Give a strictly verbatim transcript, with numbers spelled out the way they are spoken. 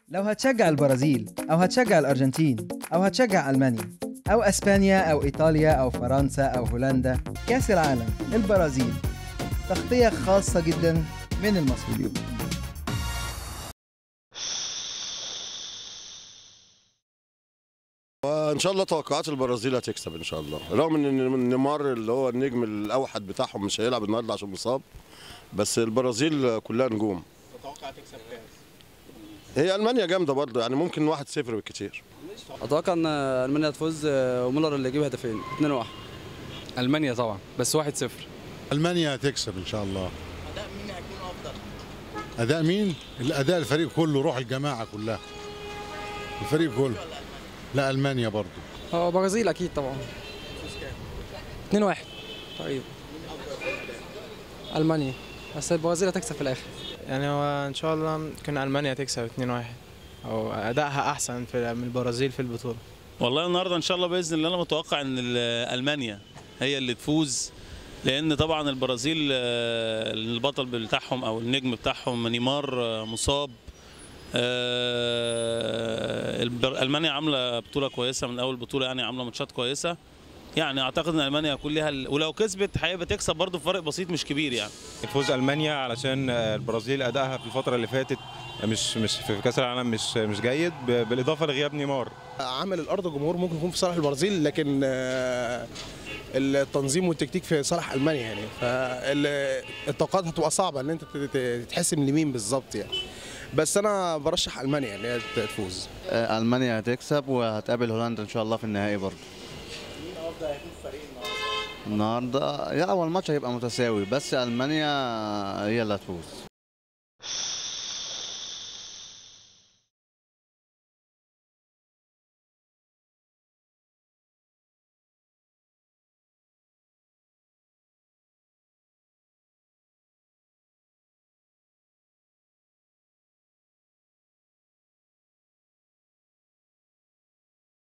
لو هتشجع البرازيل أو هتشجع الأرجنتين أو هتشجع ألمانيا أو أسبانيا أو إيطاليا أو فرنسا أو هولندا، كأس العالم البرازيل، تغطية خاصة جدا من المصريين. وان شاء الله توقعات البرازيل هتكسب ان شاء الله، رغم ان نيمار اللي هو النجم الاوحد بتاعهم مش هيلعب النهارده عشان مصاب، بس البرازيل كلها نجوم. تتوقع تكسب كام؟ هي المانيا جامده برضه، يعني ممكن واحد صفر بالكتير. اتوقع ان المانيا هتفوز ومولر اللي يجيب هدفين اتنين واحد. المانيا طبعا بس واحد صفر. المانيا هتكسب ان شاء الله. اداء مين هيكون افضل؟ اداء مين؟ الاداء الفريق كله، روح الجماعه كلها. الفريق كله. لا المانيا برضه. اه برازيل اكيد طبعا. اتنين واحد. طيب. المانيا بس البرازيل هتكسب في الاخر. يعني هو ان شاء الله كان المانيا تكسب اتنين واحد او ادائها احسن في من البرازيل في البطوله. والله النهارده ان شاء الله باذن الله انا متوقع ان المانيا هي اللي تفوز، لان طبعا البرازيل البطل بتاعهم او النجم بتاعهم نيمار مصاب. المانيا عامله بطوله كويسه من اول بطوله، يعني عامله ماتشات كويسه، يعني اعتقد ان المانيا هيكون ليها، ولو كسبت هيبقى تكسب برضه بفرق بسيط مش كبير يعني. فوز المانيا علشان البرازيل ادائها في الفتره اللي فاتت مش مش في كاس العالم مش مش جيد، بالاضافه لغياب نيمار. عمل الارض جمهور ممكن يكون في صالح البرازيل، لكن التنظيم والتكتيك في صالح المانيا، يعني فالتوقعات هتبقى صعبه ان انت تتحسم لمين بالظبط يعني، بس انا برشح المانيا ان هي تفوز. المانيا هتكسب وهتقابل هولندا ان شاء الله في النهائي برضه. مين افضل هيكون فريق النهارده؟ النهارده يا اول ماتش هيبقى متساوي، بس المانيا هي اللي هتفوز.